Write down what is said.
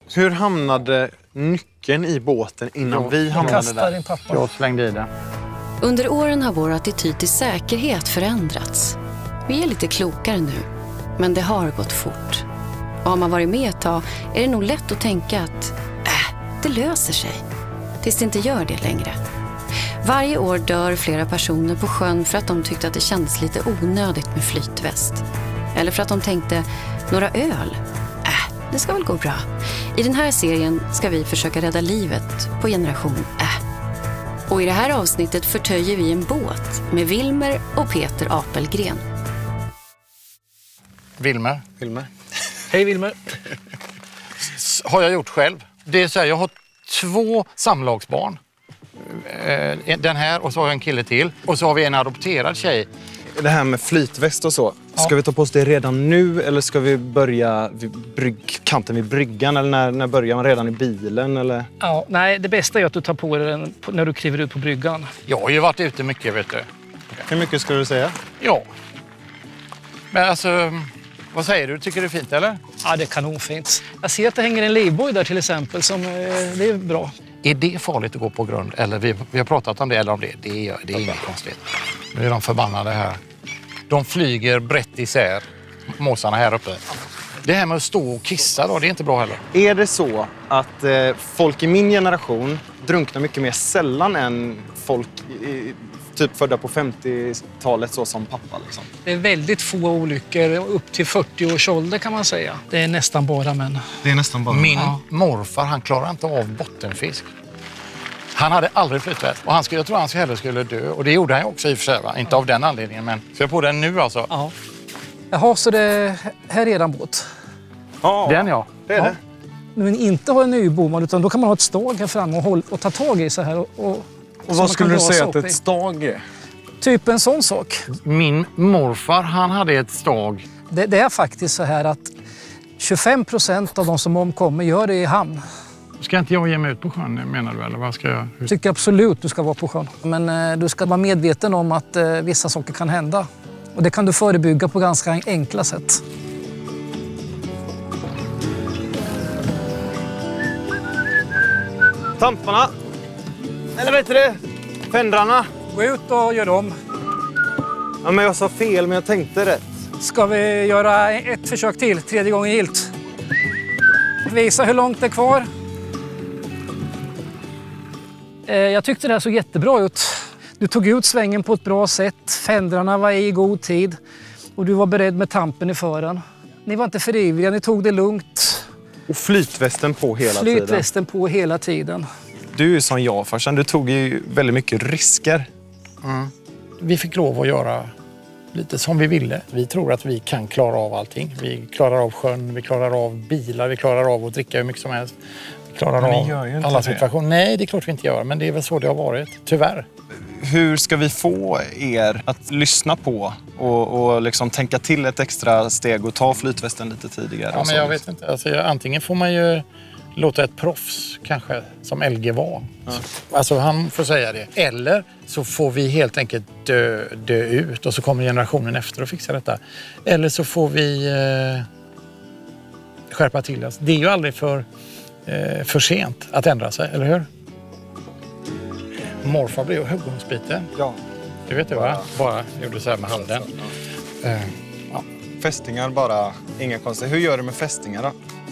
Hur hamnade nyckeln i båten innan vi hamnade där? Din pappa. Jag slängde i den. Under åren har vår attityd till säkerhet förändrats. Vi är lite klokare nu, men det har gått fort. Och har man varit med ett tag är det nog lätt att tänka att det löser sig. Tills det inte gör det längre. Varje år dör flera personer på sjön för att de tyckte att det kändes lite onödigt med flytväst. Eller för att de tänkte, några öl? Det ska väl gå bra. I den här serien ska vi försöka rädda livet på generation Och i det här avsnittet förtöjer vi en båt med Wilmer och Peter Apelgren. Wilmer. Hej Wilmer. Har jag gjort själv. Det är så här, jag har 2 samlagsbarn. Den här och så har jag en kille till. Och så har vi en adopterad tjej. Det här med flytväst och så. Ska vi ta på oss det redan nu eller ska vi börja vid kanten vid bryggan? Eller när börjar man redan i bilen? Eller? Ja, nej, det bästa är att du tar på dig den när du kliver ut på bryggan. Jag har ju varit ute mycket, vet du. Hur mycket ska du säga? Ja. Men alltså, vad säger du? Tycker du det är fint eller? Ja, det är kanonfint. Jag ser att det hänger en livboj där till exempel, som det är bra. Är det farligt att gå på grund? Eller vi har pratat om det eller om det? Det är inget konstigt. Nu är de förbannade här. De flyger brett isär, måsarna här uppe. Det här med att stå och kissa då, det är inte bra heller. Är det så att folk i min generation drunknar mycket mer sällan än folk typ födda på 50-talet så som pappa liksom? Det är väldigt få olyckor, upp till 40 års ålder kan man säga. Det är nästan bara män. Det är nästan bara Min morfar, han klarar inte av bottenfisk. Han hade aldrig flytväst och jag tror han hellre skulle dö. Och det gjorde han också i och för sig, va? Inte av den anledningen, men så jag på den nu alltså. Ja. Jaha, så det här är eran båt? Ja, den ja. Det är det. Men inte ha en nybommad, utan då kan man ha ett stag här framme och ta tag i så här. Och vad skulle du säga att ett stag är? Typ en sån sak. Min morfar, han hade ett stag. Det är faktiskt så här att 25% av de som omkommer gör det i hamn. Ska inte jag ge mig ut på sjön, menar du? Eller vad ska jag? Jag tycker absolut du ska vara på sjön. Men du ska vara medveten om att vissa saker kan hända. Och det kan du förebygga på ganska enkla sätt. Tamparna. Eller vet du det? Fändrarna. Gå ut och gör om. Ja, men jag sa fel, men jag tänkte rätt. Ska vi göra ett försök till, 3:e gången gillt? Visa hur långt det är kvar. Jag tyckte det här såg jättebra ut. Du tog ut svängen på ett bra sätt. Fändrarna var i god tid. Och du var beredd med tampen i fören. Ni var inte för ivriga, ni tog det lugnt. Och flytvästen på hela tiden. Flytvästen på hela tiden. Du är som jag, farsan. Du tog ju väldigt mycket risker. Mm. Vi fick lov att göra lite som vi ville. Vi tror att vi kan klara av allting. Vi klarar av sjön, vi klarar av bilar, vi klarar av att dricka hur mycket som helst. Vi klarar av alla situationer. Nej, det är klart vi inte gör, men det är väl så det har varit, tyvärr. Hur ska vi få er att lyssna på och liksom tänka till ett extra steg och ta flytvästen lite tidigare? Ja, men jag vet inte. Alltså, antingen får man ju låta ett proffs kanske, som LG var. Ja. Alltså han får säga det. Eller så får vi helt enkelt dö ut och så kommer generationen efter och fixa detta. Eller så får vi skärpa till oss. Det är ju aldrig för sent att ändra sig, eller hur? Morfar blev huggormsbiten. Ja. Du vet det, va? Bara gjorde så här med handen. Ja. Fästingar bara, inga konstigt. Hur gör du med fästingar då?